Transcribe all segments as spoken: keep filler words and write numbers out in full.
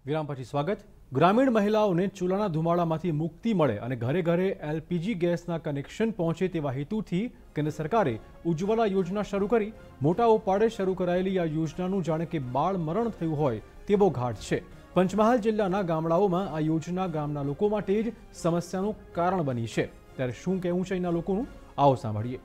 વિરામ પછી સ્વાગત। ગ્રામીણ મહિલાઓને ચૂલાના ધુમાડામાંથી મુક્તિ મળે અને ઘરે ઘરે એલપીજી ગેસના કનેક્શન પહોંચે તેવા હેતુથી કેન્દ્ર સરકારે ઉજ્જવલા યોજના શરૂ કરી। મોટા ઉપાડે શરૂ કરાયેલી આ યોજનાનું જાણે કે બાળ મરણ થયું હોય તેવો ઘાટ છે। પંચમહાલ જિલ્લાના ગામડાઓમાં આ યોજના ગામના લોકો માટે જ સમસ્યાનું કારણ બની છે। ત્યારે શું કહેવું છે અહીંના લોકોનું, આવો સાંભળીએ।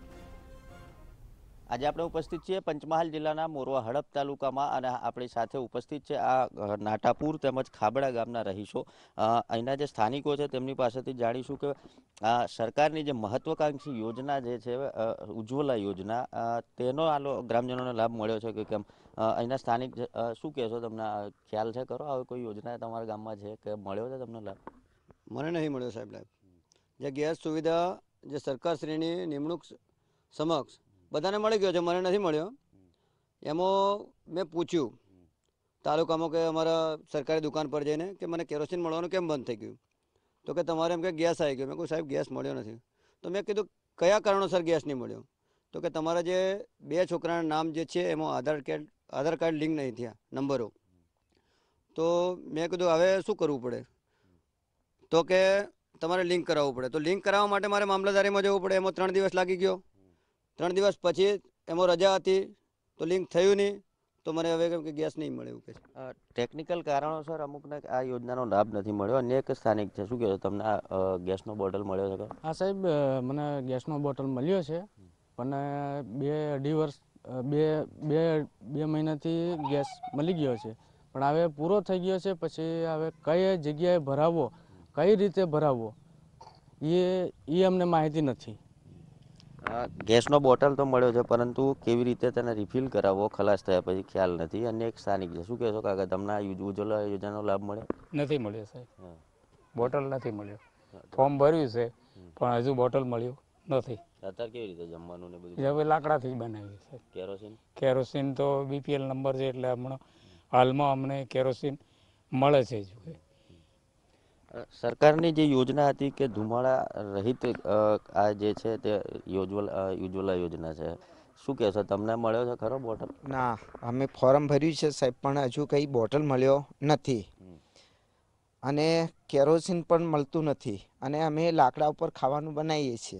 आज આપણે ઉપસ્થિત છીએ પંચમહાલ જિલ્લાના મોરવા હડપ તાલુકામાં અને આપણી સાથે ઉપસ્થિત છે આ નાટાપુર તેમજ ખાબડા ગામના રહીશો। અહીંના જે સ્થાનિકો છે તેમની પાસેથી જાણીશું કે આ સરકારની જે મહત્વાકાંક્ષી યોજના જે છે ઉજ્જવલા યોજના તેનો આ ગ્રામજનોને લાભ મળ્યો છે કે કેમ। અહીંના સ્થાનિક શું કહેશો, તમને ખ્યાલ છે ખરો આવી કોઈ યોજના તમારા ગામમાં છે કે મળ્યો છે તમને લાભ? મને નહીં મળ્યો સાહેબ લાભ। જે ગેસ સુવિધા જે સરકારશ્રીની નિમણૂક સમક્ષ બધાને મળી ગયો છે, મને નથી મળ્યો। એમાં મેં પૂછ્યું તાલુકામાં કે અમારા સરકારી દુકાન પર જઈને કે મને કેરોસીન મળવાનું કેમ બંધ થઈ ગયું, તો કે તમારે એમ કે ગેસ આવી ગયો। મેં કહ્યું સાહેબ ગેસ મળ્યો નથી। તો મેં કીધું કયા કારણોસર ગેસ નહીં મળ્યો, તો કે તમારા જે બે છોકરાના નામ જે છે એમાં Aadhaar card Aadhaar card link નહીં થયા નંબરો। તો મેં કીધું હવે શું કરવું પડે, તો કે તમારે લિંક કરાવવું પડે। તો લિંક કરાવવા માટે મારે મામલતદારીમાં જવું પડે। એમાં ત્રણ દિવસ લાગી ગયો। ત્રણ દિવસ પછી એમાં રજા હતી તો લિંક થયું નહીં, તો મને હવે કેમ કે ગેસ નહીં મળે એવું કહે છે। ટેકનિકલ કારણોસર અમુકને આ યોજનાનો લાભ નથી મળ્યો। અન્ય એક સ્થાનિક છે, શું કહેશો, તમને આ ગેસનો બોટલ મળ્યો છે? હા સાહેબ, મને ગેસનો બોટલ મળ્યો છે, પણ બે અઢી વર્ષ બે બે બે મહિનાથી ગેસ મળી ગયો છે, પણ હવે પૂરો થઈ ગયો છે। પછી હવે કઈ જગ્યાએ ભરાવવો, કઈ રીતે ભરાવવો એ એ અમને માહિતી નથી। ગેસનો બોટલ તો મળ્યો છે, પરંતુ કેવી રીતે તેને રિફિલ કરાવવો ખલાસ થયા પછી ખ્યાલ નથી। અન્ય એક સ્થાનિક છે, શું કહેશો કાકા, તમને આ ઉજ્જવલા યોજનાનો લાભ મળ્યો? નથી મળ્યો સાહેબ, બોટલ નથી મળ્યો। ફોર્મ ભર્યું છે પણ હજુ બોટલ મળ્યું નથી। અત્યારે કેવી રીતે જમવાનું ને બધું? હવે લાકડાથી બનાવી છે। કેરોસીન કેરોસીન તો બીપીએલ નંબર છે એટલે હમણાં હાલમાં અમને કેરોસીન મળે છે જ। સરકારની જે યોજના હતી કે ધુમાડા રહિત આ જે છે તે યોજવલા ઉજ્જવલા યોજના છે, શું કહેશો, તમને મળ્યો છે ખરો બોટલ? ના, અમે ફોર્મ ભર્યું છે સાહેબ, પણ હજુ કંઈ બોટલ મળ્યો નથી અને કેરોસીન પણ મળતું નથી અને અમે લાકડા ઉપર ખાવાનું બનાવીએ છીએ।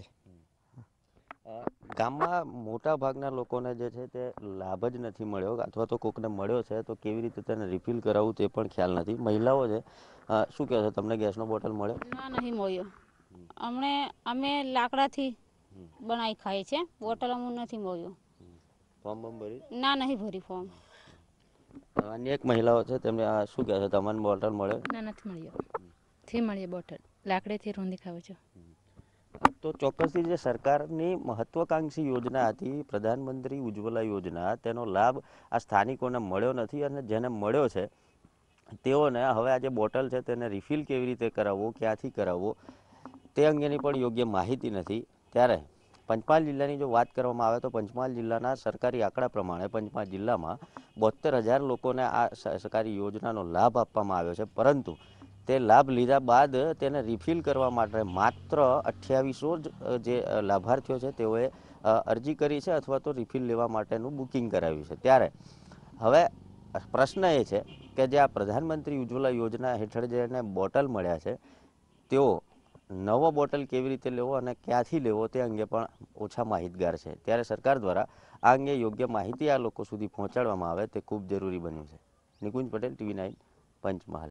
ગામમાં મોટા ભાગના લોકોને જે છે તે લાભ જ નથી મળ્યો, અથવા તો કોકને મળ્યો છે તો કેવી રીતે તેને રિફિલ કરાવવું તે પણ ખ્યાલ નથી। મહિલાઓ છે, શું કહેશો, તમને ગેસનો બોટલ મળ્યો? ના, નહીં મળ્યો। અમને અમે લાકડાથી બનાવી ખાઈએ છીએ, બોટલ અમને નથી મળ્યો। ફોર્મ બમ ભરી? ના, નહીં ભરી ફોર્મ। અન્ય એક મહિલાઓ છે, તેમને શું કહેશો, તમને બોટલ મળ્યો? ના, નથી મળ્યો। થી મળીએ બોટલ, લાકડેથી રોંધી ખાવ છો। તો ચોક્કસથી જે સરકારની મહત્વાકાંક્ષી યોજના હતી પ્રધાનમંત્રી ઉજ્જવલા યોજના, તેનો લાભ આ સ્થાનિકોને મળ્યો નથી અને જેને મળ્યો છે તેઓને હવે આ જે બોટલ છે તેને રિફિલ કેવી રીતે કરાવવો, ક્યાંથી કરાવવો તે અંગેની પણ યોગ્ય માહિતી નથી। ત્યારે પંચમહાલ જિલ્લાની જો વાત કરવામાં આવે તો પંચમહાલ જિલ્લાના સરકારી આંકડા પ્રમાણે પંચમહાલ જિલ્લામાં બોતેર હજાર લોકોને આ સરકારી યોજનાનો લાભ આપવામાં આવ્યો છે, પરંતુ તે લાભ લીધા બાદ તેને રિફિલ કરવા માટે માત્ર અઠ્યાવીસો જ જે લાભાર્થીઓ છે તેઓએ અરજી કરી છે અથવા તો રિફિલ લેવા માટેનું બુકિંગ કરાવ્યું છે। ત્યારે હવે પ્રશ્ન એ છે કે જે આ પ્રધાનમંત્રી ઉજ્જવલા યોજના હેઠળ જેને બોટલ મળ્યા છે તેઓ નવો બોટલ કેવી રીતે લેવો અને ક્યાંથી લેવો તે અંગે પણ ઓછા માહિતગાર છે। ત્યારે સરકાર દ્વારા આ અંગે યોગ્ય માહિતી આ લોકો સુધી પહોંચાડવામાં આવે તે ખૂબ જરૂરી બન્યું છે। Nikunj Patel, TV nine, Panchmahal.